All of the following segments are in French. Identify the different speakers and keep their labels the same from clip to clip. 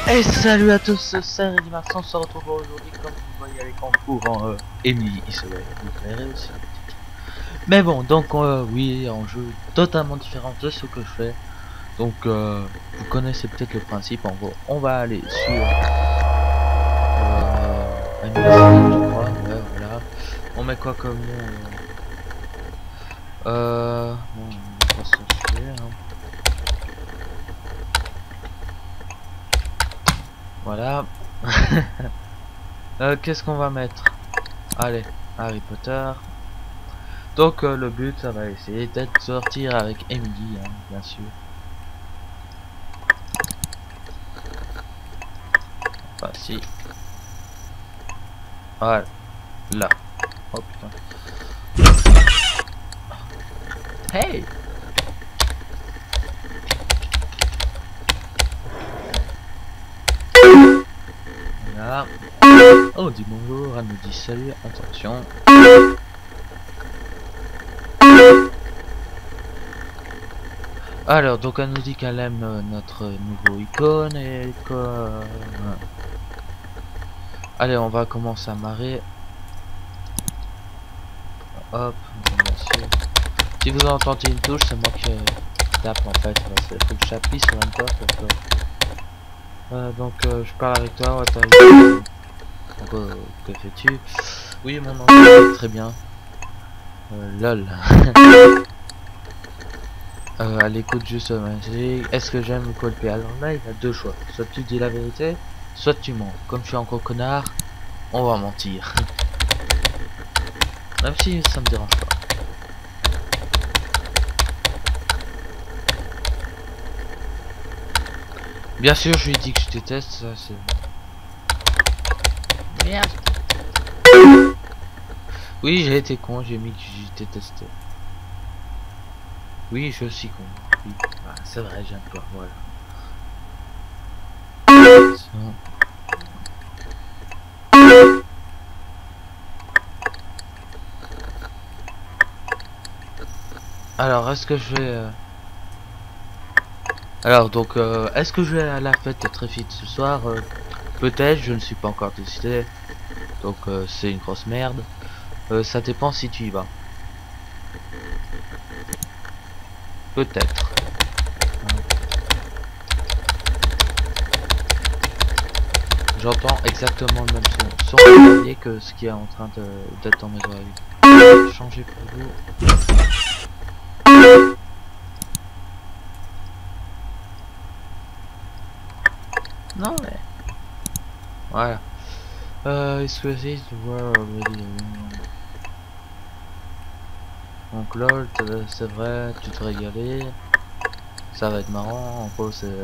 Speaker 1: Et salut à tous, c'est Reddy Martin, on se retrouve aujourd'hui comme vous voyez avec en cours en Emily Isolé, vous verrez aussi. Mais bon, donc oui, un jeu totalement différent de ce que je fais. Donc vous connaissez peut-être le principe, en gros, on va aller sur Emily, je crois, ouais voilà. On met quoi comme nom bon, on va s'acheter, hein. Voilà. Qu'est-ce qu'on va mettre? Allez, Harry Potter. Donc le but ça va essayer d'être sortir avec Emily, hein, bien sûr. Enfin si. Voilà. Là. Oh putain. Hey. Voilà. Oh dis bonjour, elle nous dit salut, attention. Alors donc elle nous dit qu'elle aime notre nouveau icône et que... Allez on va commencer à marrer. Hop, bien sûr. Si vous entendez une touche, c'est moi qui tape en fait. Il faut que j'appuie sur un top. Donc je parle avec toi, ouais, que fais-tu? Oui mon nom très bien. Lol. Elle écoute juste est-ce que j'aime le colper? Alors là il y a deux choix. Soit tu dis la vérité, soit tu mens. Comme je suis encore connard, on va mentir. Même si ça me dérange pas. Bien sûr je lui dis que je déteste, ça c'est... Merde. Oui j'ai été con, j'ai mis que je détestais. Oui je suis con. Oui. Ah, c'est vrai j'aime pas, voilà. Alors est-ce que je vais... Alors donc est-ce que je vais à la fête très vite ce soir? Peut-être, je ne suis pas encore décidé. Donc c'est une grosse merde. Ça dépend si tu y vas. Peut-être. J'entends exactement le même son. Sans oublier que ce qui est en train d'être dans mes oreilles. Changer pour vous. Non mais... Voilà. Est-ce que c'est donc lol, c'est vrai, tu te régaler. Ça va être marrant, en gros c'est...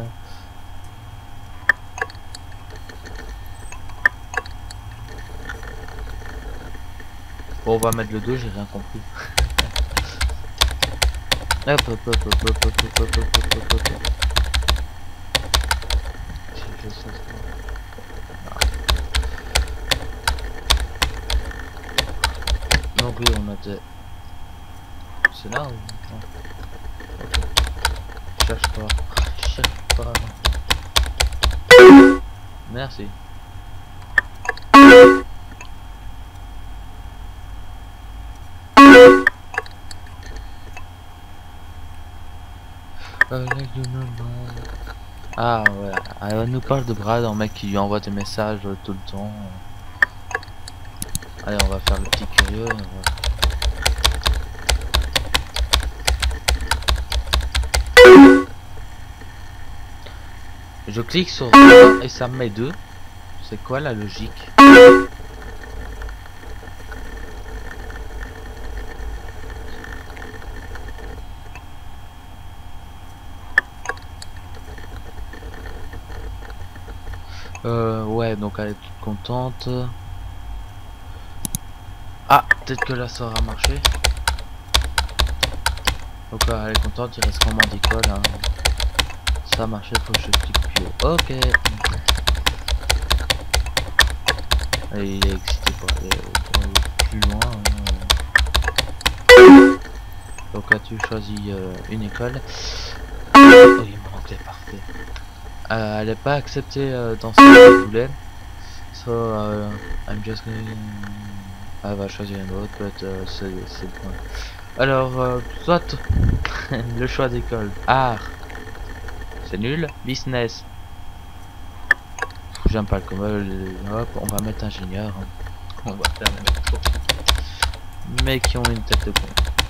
Speaker 1: Bon, on va mettre le 2, j'ai rien compris. Hop hop hop hop hop hop hop hop hop hop hop. Je sais pas. Donc oui on a des... C'est là ou... Non. Ok. Cherche pas. Cherche pas. Merci. Ah ouais, elle nous parle de Brad, un mec qui lui envoie des messages tout le temps. Allez on va faire le petit curieux. Je clique sur 1 et ça me met 2. C'est quoi la logique? Ouais, donc elle est toute contente. Ah, peut-être que là ça aura marché. Donc elle est contente, il reste combien d'écoles hein. Ça a marché, faut que je clique plus haut. Ok. Et il est excité pour aller plus loin. Donc là tu choisis une école. Oh, il me manquait, parfait. Elle n'est pas acceptée dans ce qu'elle voulait. So, I'm just going... Elle va choisir une autre, peut-être c'est bon. Alors, soit le choix d'école. Art, c'est nul. Business, j'aime pas le commun. Hop, on va mettre ingénieur. Hein. On va faire les mecs trop mais qui ont une tête de con.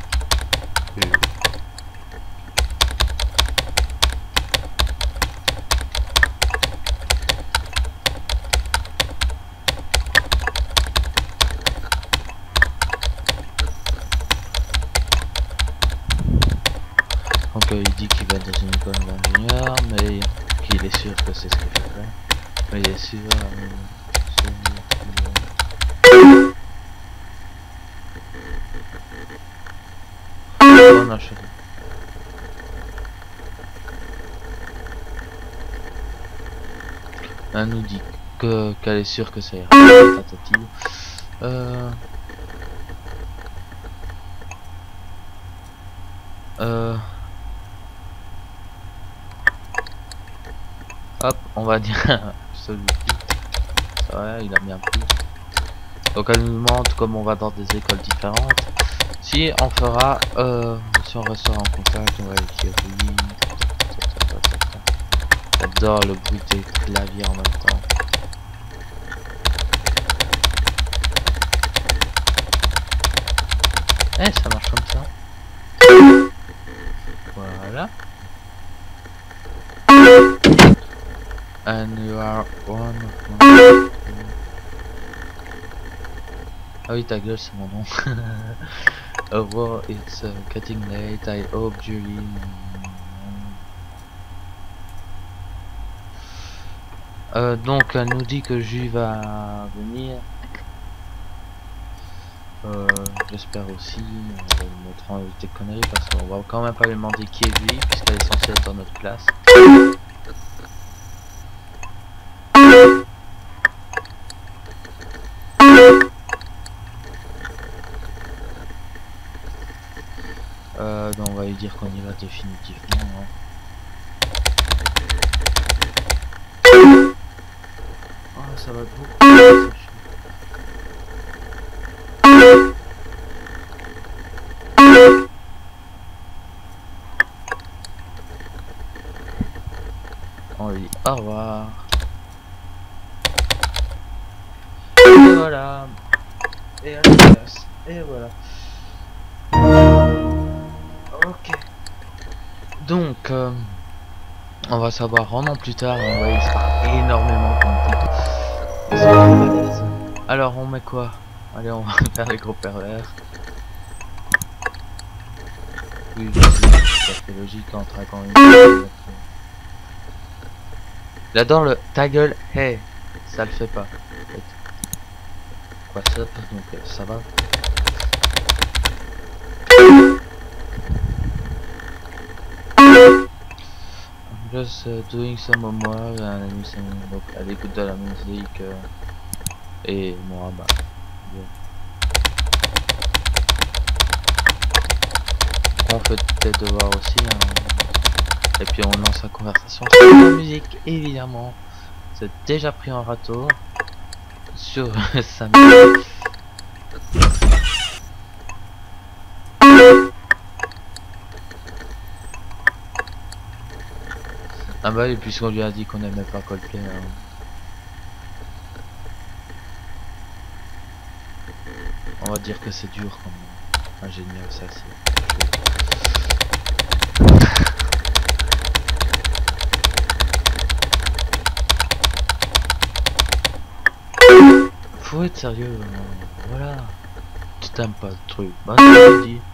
Speaker 1: Donc il dit qu'il va dans une école d'ingénieur, mais qu'il est sûr que c'est ce qu'il fait faire. Mais il est sûr... Oh non, je... Elle nous dit qu'elle est sûre que ça ira. Patati. Hop, on va dire celui-ci. Ouais, il a bien pris. Donc elle nous demande comme on va dans des écoles différentes. Si on fera, si on restera en contact, on va écrire oui. J'adore le bruit des claviers en même temps. Eh, ça marche comme ça. Voilà. And you are one of my... Ah oui, ta gueule, c'est mon nom. Oh, well, it's getting late. I hope Julie... donc, elle nous dit que Julie va venir. J'espère aussi. On va lui mettre en des conneries parce qu'on va quand même pas lui demander qui est Julie puisqu'elle est censée être dans notre classe. Donc on va lui dire qu'on y va définitivement. Hein. Oh, ça va beaucoup. On lui dit au revoir. Et voilà. Et à la classe. Et voilà. Ok. Donc, on va savoir un an plus tard. Ouais, il sera énormément content. Ils sont trop balèzes. Alors, on met quoi? Allez, on va faire les gros pervers. Oui, ça fait logique en traquant une. J'adore le ta gueule, hey, ça le fait pas. What's up, donc ça va. I'm just doing some homework donc à l'écoute de la musique et moi bah on fait tes devoirs aussi hein. Et puis on lance la conversation sur la musique évidemment. C'est déjà pris en râteau sur sa musique. Ah bah et puisqu'on lui a dit qu'on aimait pas Coldplay hein. On va dire que c'est dur quand même. Ah génial ça c'est... Faut être sérieux, voilà. Tu t'aimes pas le truc, bah tu dis.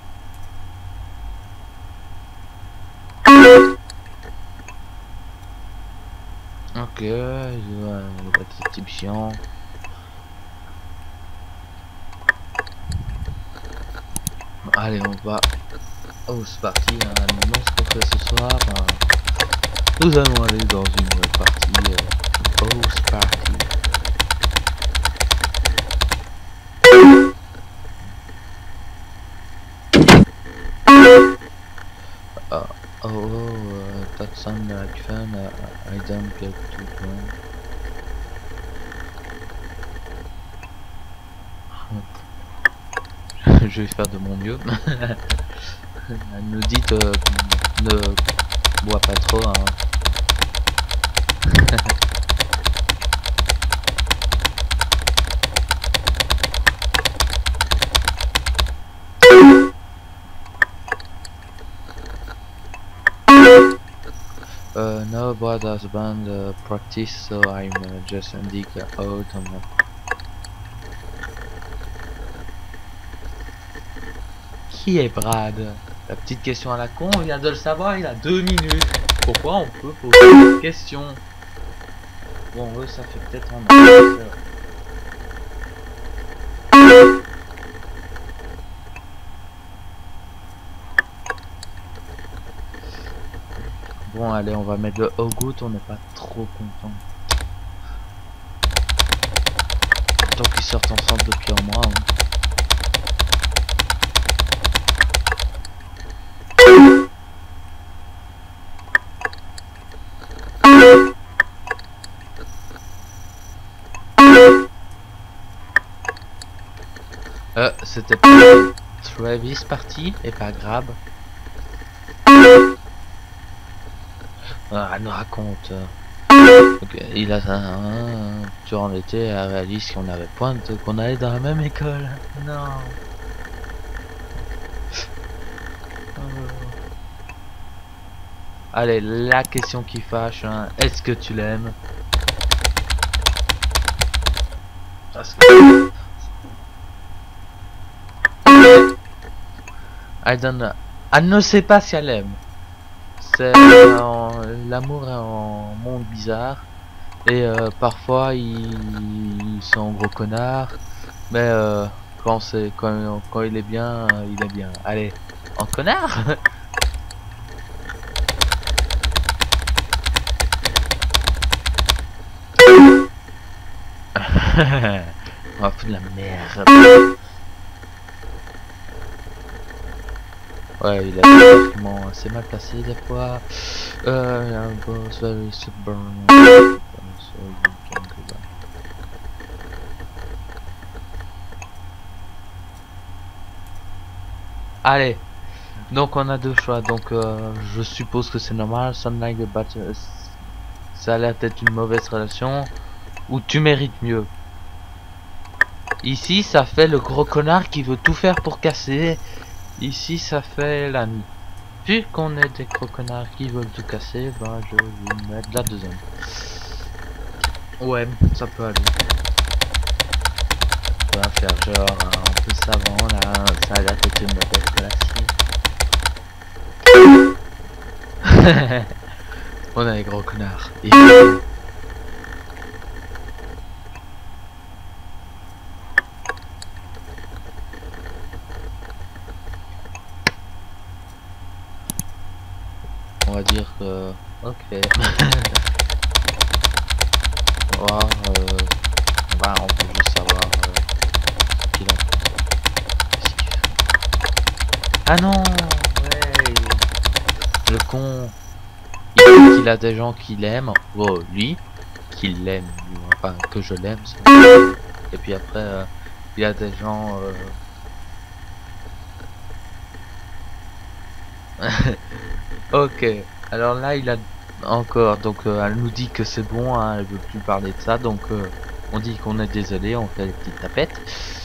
Speaker 1: Ok, le type chiant. Allez, on va. Oh, c'est parti, hein, non, ce qu'on fait ce soir. Nous allons aller dans une partie. House party. that sound like fun. I don't get to drunk. Je vais faire de mon mieux. Elle nous dit ne bois pas trop. Hein. No, but as band practice, so I'm just ending out on that. Qui est Brad? La petite question à la con, on vient de le savoir, il a 2 minutes. Pourquoi on peut poser une question? Bon, eux, ça fait peut-être un an. Bon, allez, on va mettre le Hogout, on n'est pas trop content. Tant qu'ils sortent ensemble depuis un mois. Hein. C'était pas Travis parti et pas Grab. Ah, elle nous raconte. Okay, il a durant l'été, elle réalise qu'on avait pointe, qu'on allait dans la même école. Non. Allez, la question qui fâche, hein. Est-ce que tu l'aimes? Parce que... Elle ne sait pas si elle aime. C'est l'amour est un monde bizarre et parfois ils sont un gros connard, mais quand il est bien, il est bien. Allez, en connard. On va foutre de la merde. Ouais, il a des arguments assez mal placés des fois. Un boss very stubborn. Allez, donc on a deux choix. Donc je suppose que c'est normal. Sunlight the Battle, ça a l'air d'être une mauvaise relation. Ou tu mérites mieux. Ici, ça fait le gros connard qui veut tout faire pour casser. Ici, ça fait l'ami. Vu qu'on est des gros connards qui veulent tout casser, bah je vais mettre la deuxième. Ouais, ça peut aller. On va faire genre un peu savant là, ça a l'air d'être une mauvaise relation. On a les gros connards. On va dire que... Ok. Voir, bah, on peut juste savoir ce qu'il a. Ah non, ouais. Le con. Il dit qu'il a des gens qui l'aiment. Oh, lui, qu'il l'aime. Enfin, que je l'aime. Et puis après, il y a des gens... Ok, alors là il a encore, donc elle nous dit que c'est bon, hein, elle veut plus parler de ça, donc on dit qu'on est désolé, on fait des petites tapettes.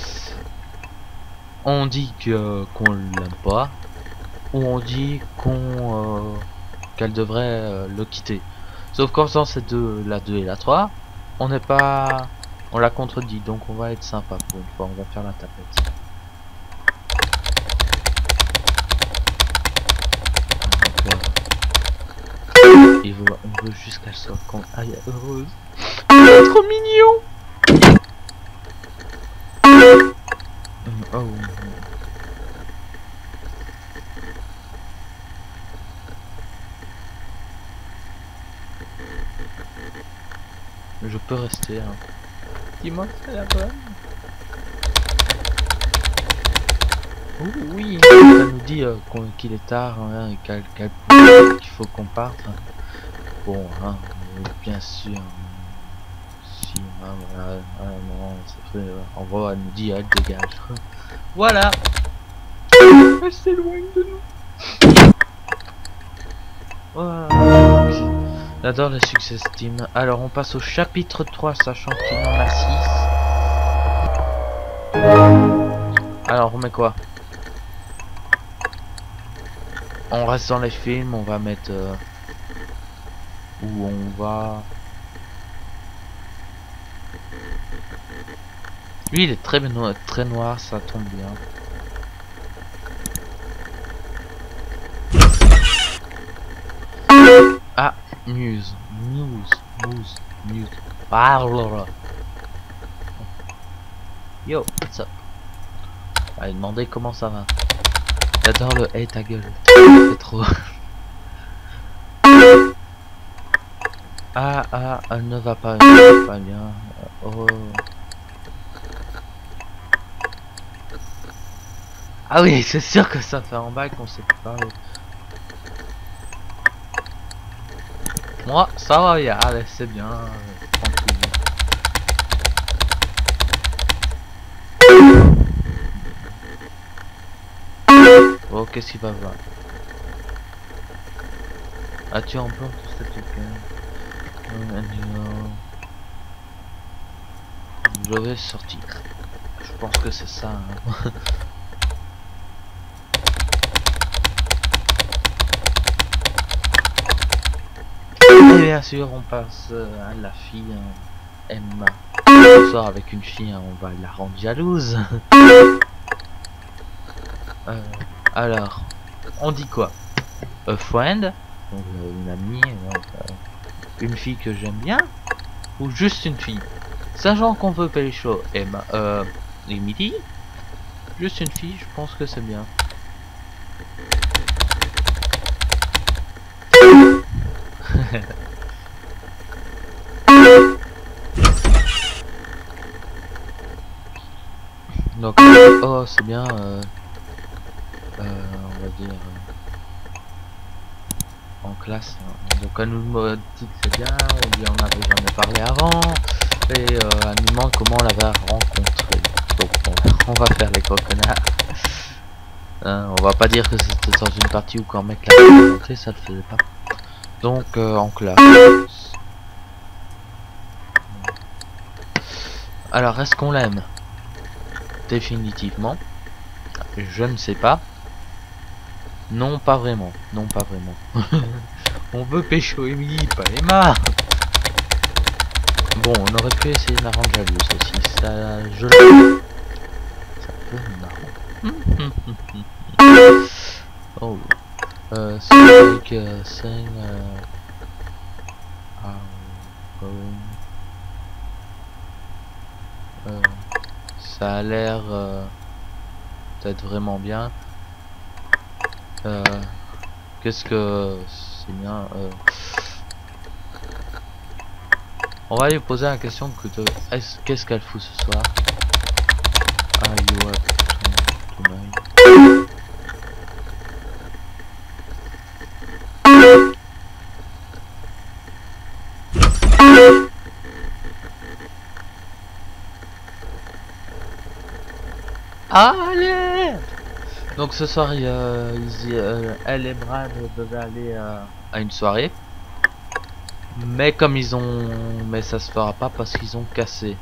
Speaker 1: On dit que qu'on l'aime pas, ou on dit qu'on qu'elle devrait le quitter. Sauf qu'en faisant ces deux, la 2 et la 3, on n'est pas... on la contredit, donc on va être sympa pour une fois, on va faire la tapette. On veut juste qu'elle soit heureuse. C'est trop mignon. Oh. Je peux rester. Hein. Dis-moi que c'est la bonne. Oh, oui. Elle nous dit qu'il est tard hein, et qu'il faut qu'on parte. Bon, hein, bien sûr. Si, hein, voilà, non, ça fait. On va, elle nous dit, elle dégage. Voilà. Elle s'éloigne de nous. Voilà. J'adore le success team. Alors, on passe au chapitre 3, sachant qu'il en a 6. Alors, on met quoi? On reste dans les films, on va mettre où on va. Lui il est très noir, ça tombe bien. Ah, news. Ah, là. Yo, what's up? Allez, demander comment ça va. J'adore le hey ta gueule. C'est trop. Elle ne va pas bien. Oh. Ah oui, c'est sûr que ça fait un bail qu'on s'est parlé. Moi, ça va bien. Allez, c'est bien. Tranquille. Oh, qu'est-ce qu'il va voir? As-tu en plan tout cet week-end? Je vais sortir. Je pense que c'est ça. Hein. Et bien sûr, on passe à la fille Emma. Ce soir avec une fille, hein, on va la rendre jalouse. Alors, on dit quoi? A friend, donc une amie, donc, une fille que j'aime bien, ou juste une fille? Sachant qu'on veut pécho Emma, Emily, juste une fille, je pense que c'est bien. Donc, oh c'est bien, on va dire en classe. Donc elle nous dit que c'est bien, on lui en avait jamais parlé avant, et elle nous demande comment on l'avait rencontré. Donc on va faire les gros connards. On va pas dire que c'était dans une partie où quand un mec l'a rencontré, ça le faisait pas. Donc en classe. Alors est-ce qu'on l'aime? Définitivement. Je ne sais pas. Non, pas vraiment. Non, pas vraiment. On veut pécho Emily, pas Emma. Bon, on aurait pu essayer de la rendre jalouse aussi. Ça, je le... Ça peut être marrant. Oh. C'est like saying ça a l'air peut-être vraiment bien. Qu'est-ce que c'est bien. On va lui poser la question que qu'est-ce qu'elle fout ce soir? Are you up tonight? Allez! Donc ce soir, elle et Brad devaient aller à une soirée. Mais comme ils ont... Mais ça se fera pas parce qu'ils ont cassé.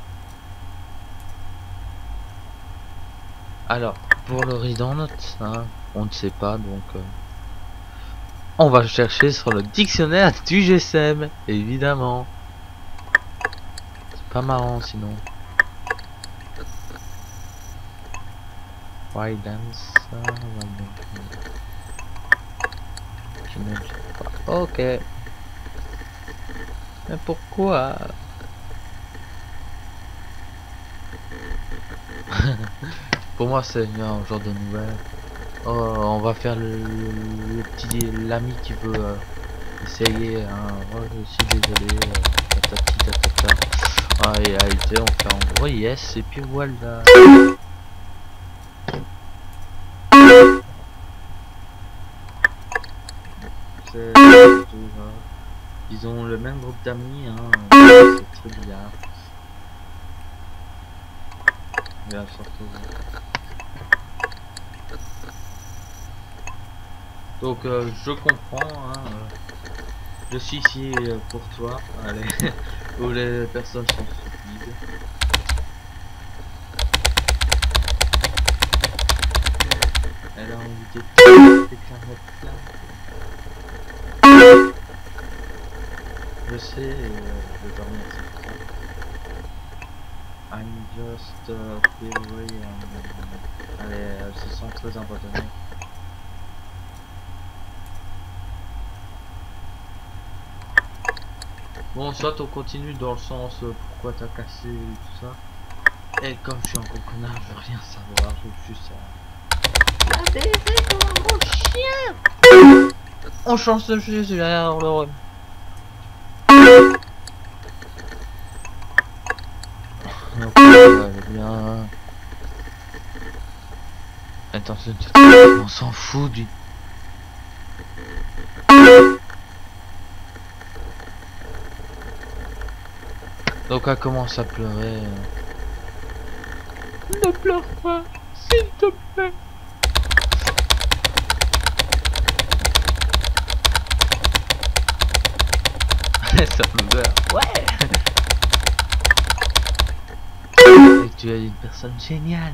Speaker 1: Alors, pour le redondant, hein, on ne sait pas, donc... on va chercher sur le dictionnaire du GSM, évidemment. C'est pas marrant sinon. Why dance? Je ne sais pas. Ok. Mais pourquoi? Pour moi c'est un genre de nouvelle. Oh, on va faire le petit l'ami qui veut essayer. Hein. Oh, je suis désolé. Tatati tatata. Ah, et on fait en gros yes et puis voilà. c'est surtout, ils ont le même groupe d'amis, hein, c'est très bizarre. Et là, surtout. Donc je comprends, hein, je suis ici pour toi, allez, où les personnes sont stupides. Elle a envie de déclarer plein. Je sais, je vais dormir sur ça. I'm just feel very allez, elles se sentent très abandonnées. Bon, soit on continue dans le sens pourquoi t'as cassé et tout ça. Et comme je suis encore connard, je veux rien savoir, je veux juste ça. La vérité comme un gros chien. On change de jeu, c'est derrière le... Donc, bien. Attention, on s'en fout du... Donc elle commence à pleurer. Ne pleure pas, s'il te plaît. Ça me meurt. Ouais. Et tu es une personne géniale.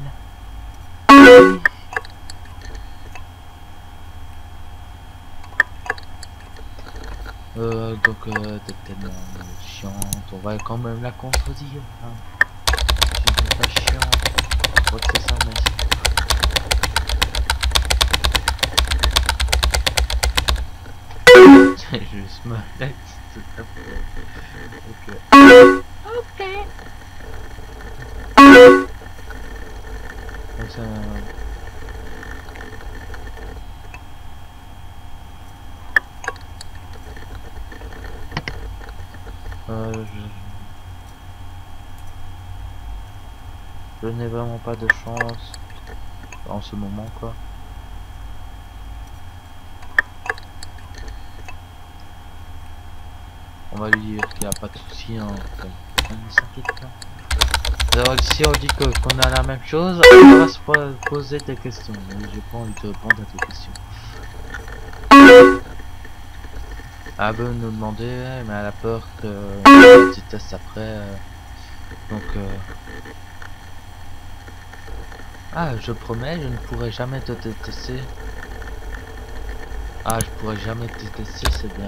Speaker 1: Donc t'es tellement chiante, on va quand même la contredire. Hein. Tu n'es pas chiante. Je crois que c'est ça, mais... C'est juste ma tête, tout à fait. Ok. Donc ça... je n'ai vraiment pas de chance en ce moment, quoi. On va lui dire qu'il n'y a pas de souci, hein. Ne s'inquiète pas. Alors si on dit qu'on a la même chose, on va se poser des questions. J'ai pas envie de répondre à tes questions. Elle veut nous demander, mais elle a peur que petit test après. Donc ah, je promets, je ne pourrai jamais te détester. Ah, je pourrais jamais te détester, c'est bien.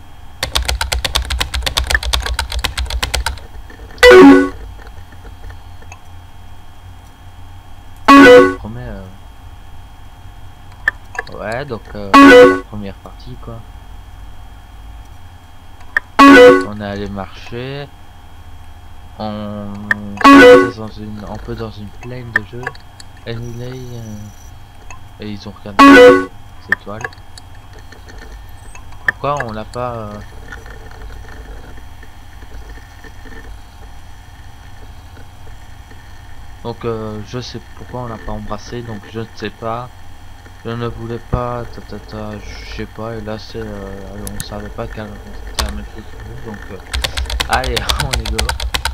Speaker 1: Je promets. Ouais, donc la première partie, quoi. On est allé marcher. On était dans une, un peu dans une plaine de jeu. Anyway, et ils ont regardé ces étoiles. Pourquoi on l'a pas Donc je sais pourquoi on l'a pas embrassé, donc je ne sais pas. Je ne voulais pas, je sais pas, et là c'est on savait pas qu'elle était la même chose que nous, donc allez, on est dehors.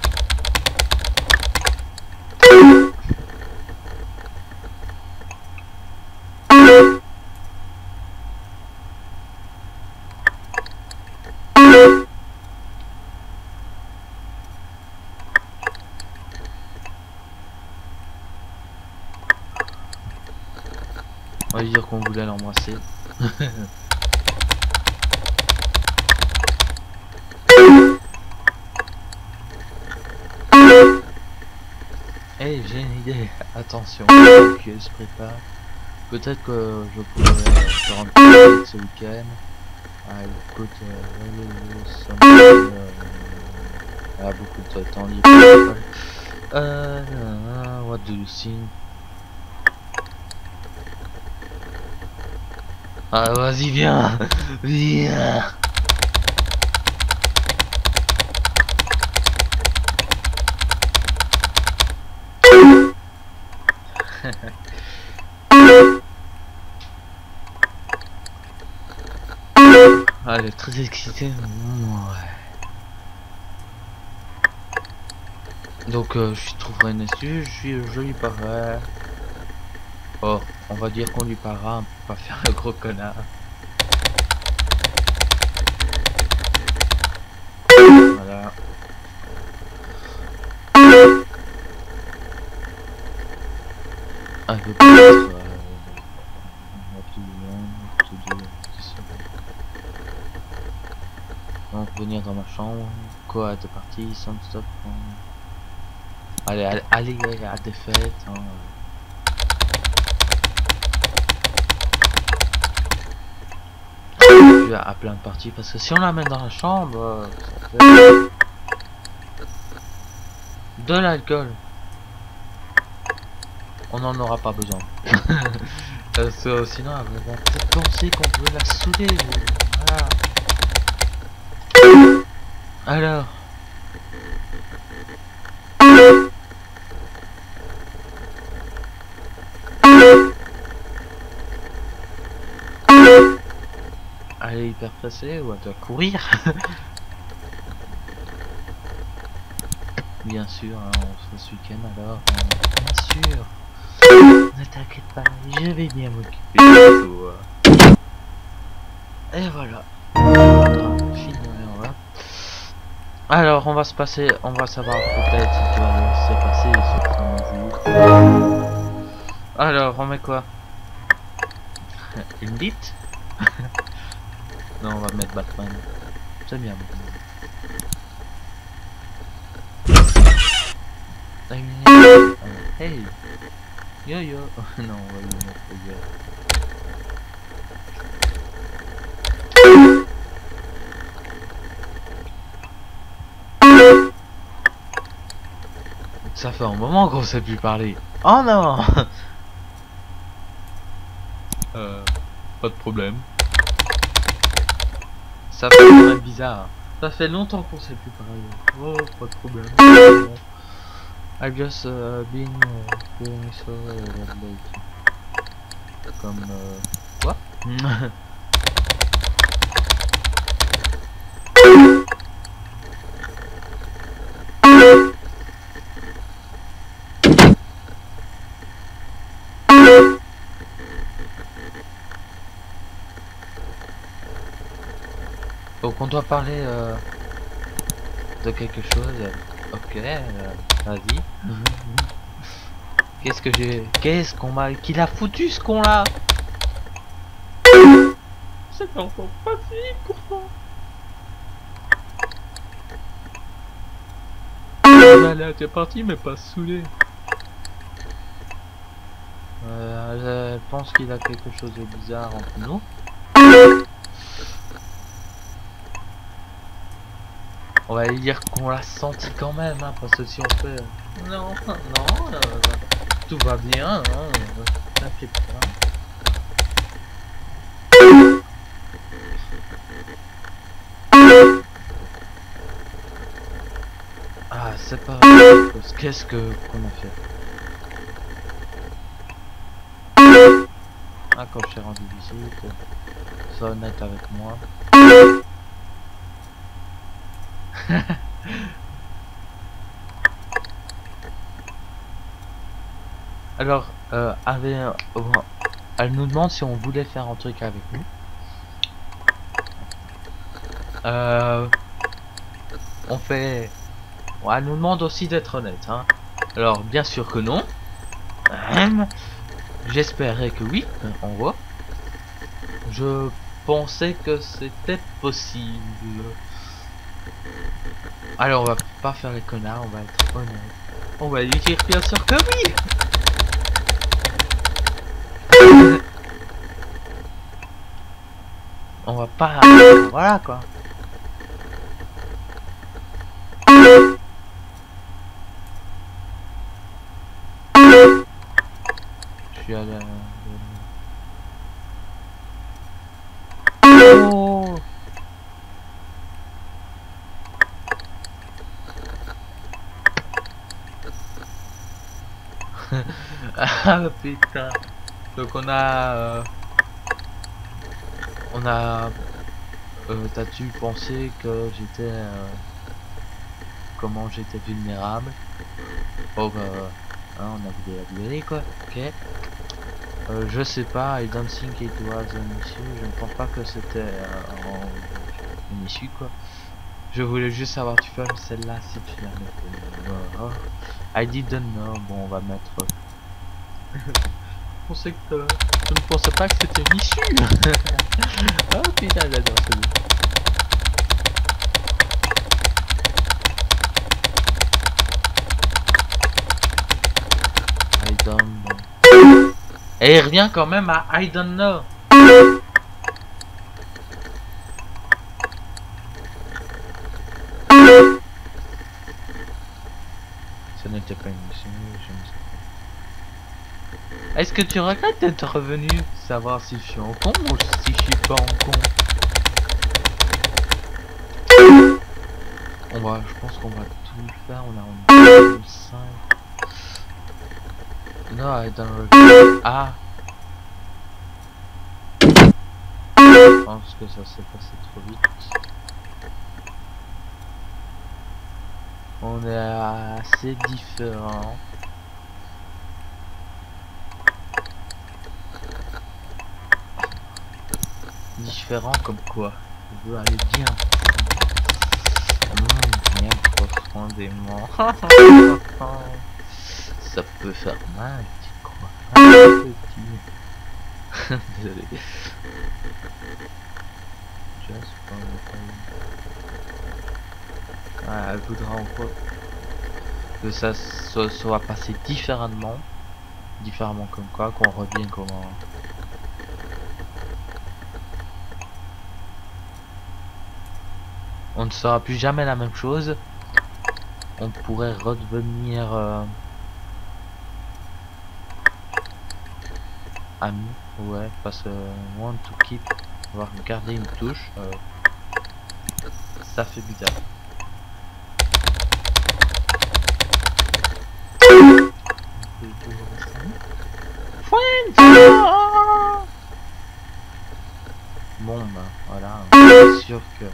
Speaker 1: On va dire qu'on voulait l'embrasser. Hey, j'ai une idée, attention, que se prépare. Peut-être que je pourrais faire un petit date ce week-end. Ah, écoute, elle a beaucoup de temps libre. What do you think? Ah, vas-y, viens, viens. Ah, elle est très excitée. Ouais. Donc je trouverai une excuse, je lui parlerai. Oh, on va dire qu'on lui parlera, on peut pas faire le gros connard. Voilà. Un peu peut-être donc venir dans ma chambre, quoi, de partie, sans stop. Allez, allez à des fêtes. Hein. Puis à plein de parties, parce que si on la met dans la chambre, ça fait de l'alcool. On n'en aura pas besoin. Parce que sinon, elle va peut-être penser qu'on veut la souder. Voilà. Alors. Elle est hyper pressée ou elle doit courir. Bien sûr, hein, on se fait ce week-end alors. Bien sûr. Ne t'inquiète pas, je vais bien m'occuper de toi. Et voilà. Voilà. Alors, on va savoir peut-être ce qui va se passer ce premier jour. Alors, on met quoi? Une bite? Non, on va mettre Batman. C'est bien. Hey! Yo yo! Non, on va lui mettre le gars. Ça fait un moment qu'on sait plus parler. Oh non! Pas de problème. Ça fait quand même bizarre. Ça fait longtemps qu'on sait plus parler. Oh, pas de problème. I just been doing so late. Comme quoi? Donc on doit parler de quelque chose. Ok, vas-y. Qu'est-ce qu'on m'a... Qu'il a foutu ce con là? C'est encore facile pourtant. Là, t'es parti mais pas saoulé. Je pense qu'il a quelque chose de bizarre entre nous. On va lui dire qu'on l'a senti quand même, hein, parce que si on fait... Non, non, tout va bien, hein, t'inquiète pas. Ah, c'est pas... Qu'est-ce que qu'on a fait? Ah, quand je suis rendu visite, sois honnête avec moi. Alors, elle nous demande si on voulait faire un truc avec nous. On fait... Bon, elle nous demande aussi d'être honnête, hein. Alors, bien sûr que non. J'espérais que oui, on voit. Je pensais que c'était possible. Alors, on va pas faire les connards, on va être honnête. On va lui dire bien sûr que oui. On va pas... Voilà quoi. Je suis à la... Oh. Ah putain. Donc on a T'as-tu pensé que j'étais... comment j'étais vulnérable? Oh bah... hein, on a voulu la violer quoi, ok. Je sais pas, I don't think it was an issue, je ne pense pas que c'était une issue quoi. Je voulais juste savoir, tu fais celle-là si tu la mets. Oh, I didn't know, bon on va mettre... Je pensais que... Je ne pensais pas que c'était une issue. Oh putain, j'adore celui-là. I don't know. Et il revient quand même à I don't know. Ce n'était pas une issue, je ne sais pas. Est-ce que tu regrettes d'être revenu? Savoir si je suis en con ou si je suis pas en con? Je pense qu'on va tout le faire, on a 5. Non, I don't regret. Ah! Je pense que ça s'est passé trop vite. On est assez différents. Différents comme quoi? Je veux aller bien. Bien profondément. Ça peut faire mal, tu crois? Petit. Désolé. Just for the time. Ah, elle voudra encore que ça soit passé différemment. Différemment comme quoi, qu'on revienne comment. On ne sera plus jamais la même chose. On pourrait redevenir amis. Ouais, parce que want to keep, on va garder une touche. Ça fait bizarre. Bon bah voilà, c'est sûr que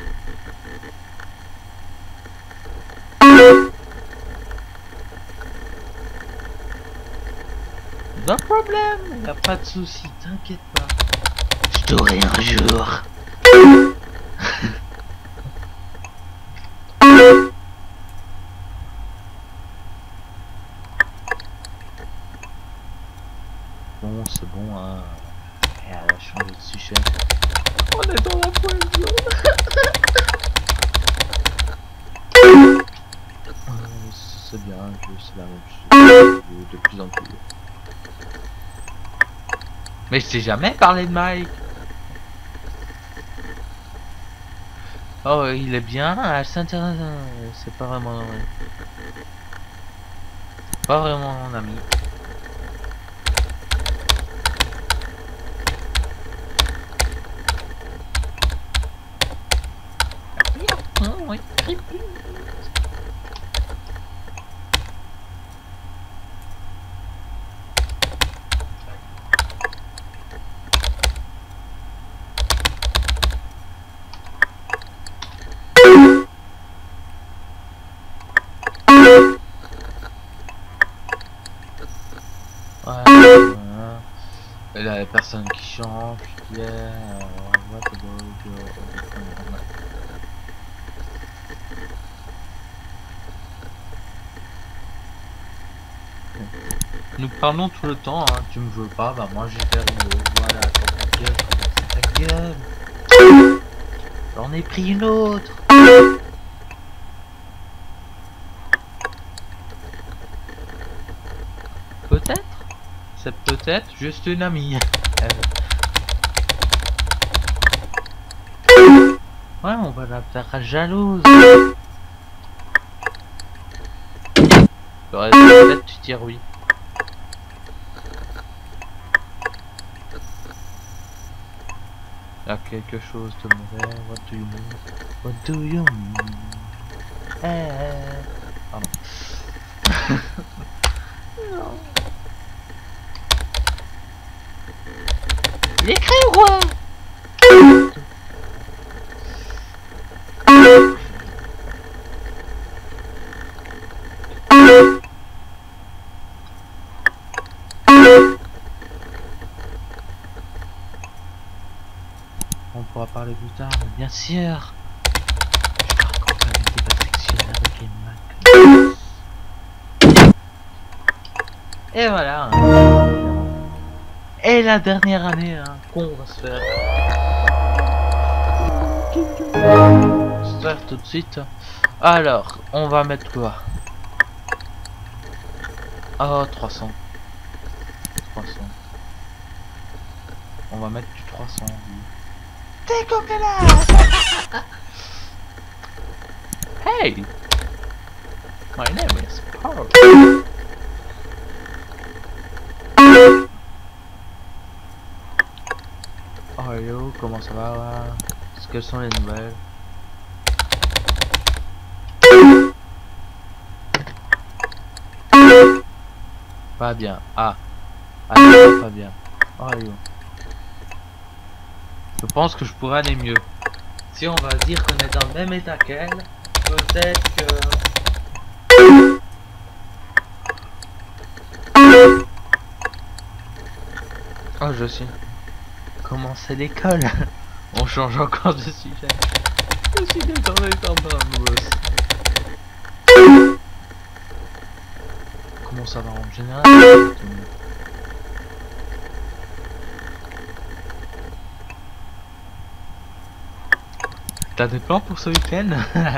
Speaker 1: no problème, y a pas de souci, t'inquiète pas. Je t'aurai un jour. Bon, c'est bon, hein. Et elle a changé de sujet. On est dans la poison. C'est bien, c'est la même chose de plus en plus. Mais je t'ai jamais parlé de Mike. Oh, il est bien, elle s'intéresse. C'est pas vraiment. Pas vraiment mon ami. Oui. Là, la personne qui change, nous parlons tout le temps, hein. Tu me veux pas, bah moi j'ai fait une... Voilà, ta gueule, c'est ta gueule. J'en ai pris une autre. Peut-être. C'est peut-être juste une amie. Ouais, on va la faire jalouse. Peut-être tu dire oui. Il y a quelque chose de mauvais. What do you mean? What do you mean? Pardon. Non. Il écrit ou quoi? On pourra parler plus tard, mais bien sûr. Je vais encore pas une petite affection avec Mac. Et voilà. Et la dernière année hein, qu'on va se faire tout de suite. Alors, on va mettre quoi? Ah, 300. 300. On va mettre du 300. T'es coquelasse. Hey! My name is Paul. Oh yo, comment ça va là? Quelles sont les nouvelles? Pas bien. Ah. Ah non, pas bien. Oh yo. Je pense que je pourrais aller mieux. Si on va dire qu'on est dans le même état qu'elle, peut-être que... Oh je suis... Comment c'est l'école? On change encore de sujet. Je suis désolé quand même. Comment ça va en général? T'as des plans pour ce week-end?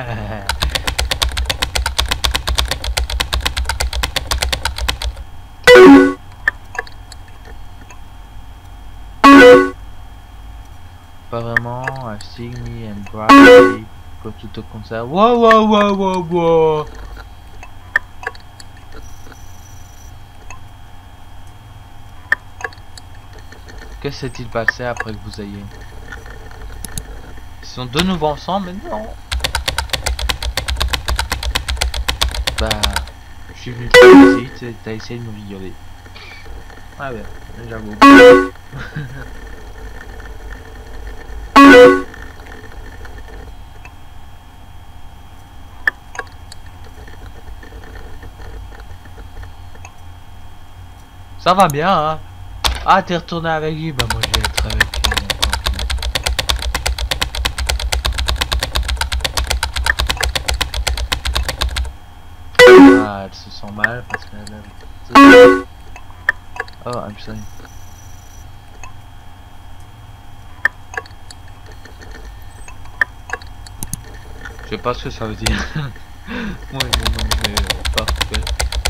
Speaker 1: Pas vraiment. I've seen me and Bradley go to the concert. Wow, wow, wow, wow, wow. Que s'est-il passé après que vous ayez? Ils sont de nouveau ensemble, mais non. Bah, je suis venu te visiter, t'as essayé de me violer. Ah ouais, j'avoue. Ça va bien, hein? Ah, t'es retourné avec lui? Bah moi je vais être avec lui. Ah, elle se sent mal parce qu'elle a... Oh, I'm sorry. Je sais pas ce que ça veut dire. Ouais, mon anglais parfait.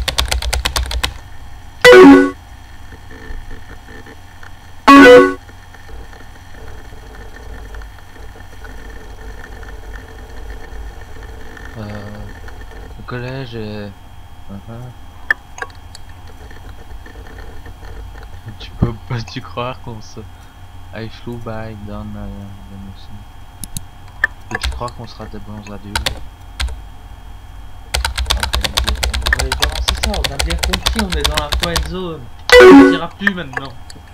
Speaker 1: Le collège est... Tu peux pas tu croire qu'on se... I flew by down the machine. Peux-tu croire qu'on sera des bons adultes? C'est ça, on a bien compris, on est dans la friend zone. On dira plus maintenant.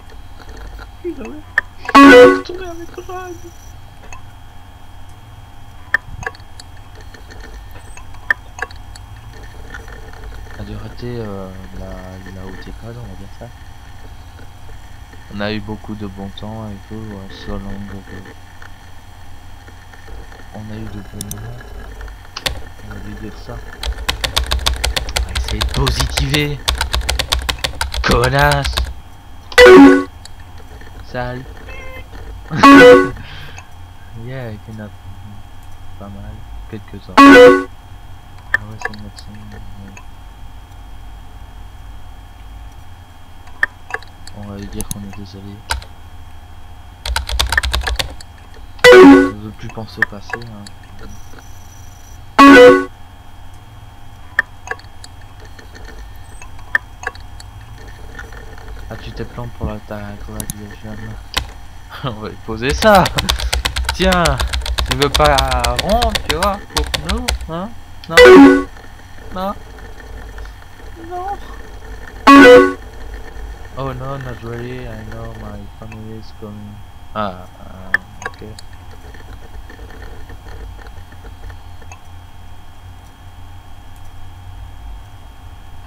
Speaker 1: Retourner avec Rad. A dû rater la haute école, on va dire ça. On a eu beaucoup de bon temps et tout, so long ago. On a eu de bons moments. On va lui dire ça. On va essayer de positiver. Connasse. Salut. Yeah, I cannot. Pas mal. Quelques-uns. Ah ouais, c'est une médecine. Ouais. On va lui dire qu'on est désolé. On ne veut plus penser au passé. Hein. As-tu tes plans pour ta graduation? On va lui poser ça. Tiens, tu veux pas rond, tu vois, pour nous, hein? Non. Non. Non. Oh no, not really. I know my family is coming. Ah, ok.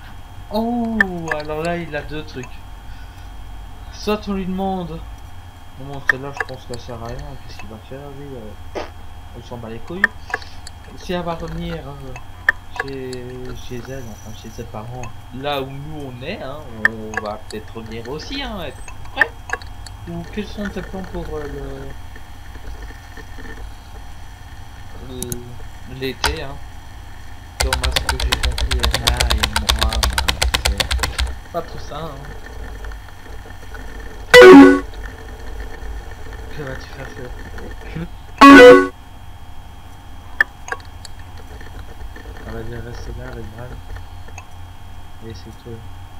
Speaker 1: Oh, alors là, il a deux trucs. Soit on lui demande Bon, celle-là, je pense qu'elle sert à rien. Qu'est-ce qu'il va faire, lui on s'en bat les couilles. Si elle va revenir chez elle, enfin chez ses parents, là où nous on est, hein, on va peut-être revenir aussi, hein, être prêt. Ou quels sont tes plans pour l'été, hein? Comme à ce que j'ai compris, Anna et moi, bah, c'est pas trop ça, hein. Que vas-tu faire On va bien rester là avec Brad. Et c'est tout.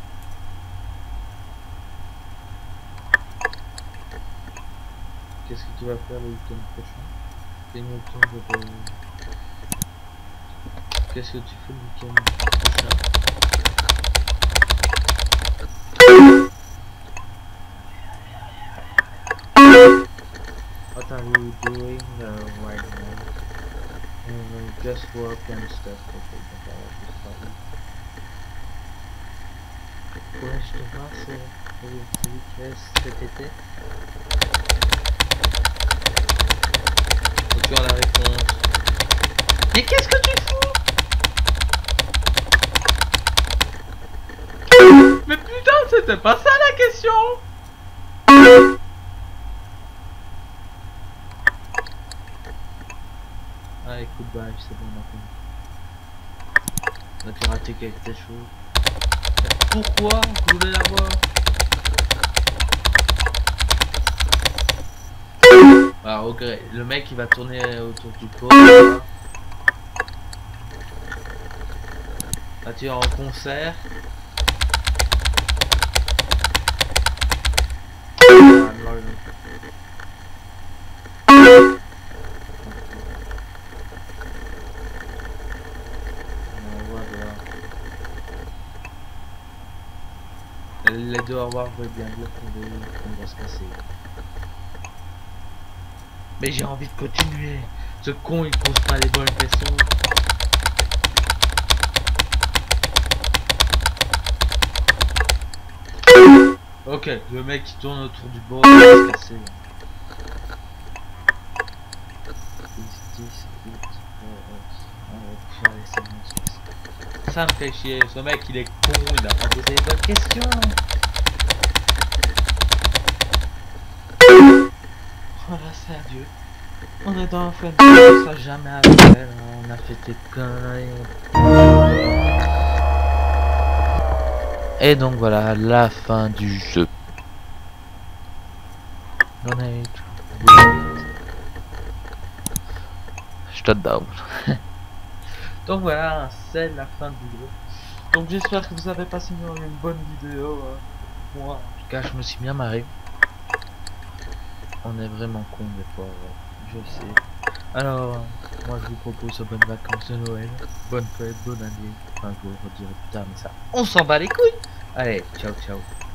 Speaker 1: Qu'est-ce que tu vas faire le week-end prochain? T'es une week-end de... Qu'est-ce que tu fais le week-end prochain? What are you doing right now? Just work and stuff. Okay, donc on va juste parler. Ouais, je te vois, c'est celui qui reste cet été. Et tu as la réponse. Mais qu'est-ce que tu fous? Mais putain, c'était pas ça la question! Ah écoute, bah c'est bon maintenant. Là tu raté quelque chose. Pourquoi? Je voulais la voir. Ah ok, le mec il va tourner autour du pot. Là tu es en concert. Les deux au revoir veut bien dire qu'on va se passer. Mais j'ai envie de continuer. Ce con il pose pas les bonnes questions. Ok, le mec qui tourne autour du bord, il va se casser. Ça me fait chier, ce mec il est con, il a pas posé les bonnes questions. Voilà, c'est adieu. On est dans un friend, ça jamais après, on a fait des conneries. Et donc voilà, la fin du jeu. Donate. Shutdown. Donc voilà, c'est la fin du jeu. Donc j'espère que vous avez passé une bonne vidéo. Moi, en tout cas, je me suis bien marré. On est vraiment con des fois, je sais. Alors, moi je vous propose bonnes vacances de Noël, bonne fête, bonne année. Enfin, je vous le redirai plus tard, mais ça, on s'en bat les couilles. Allez, ciao, ciao.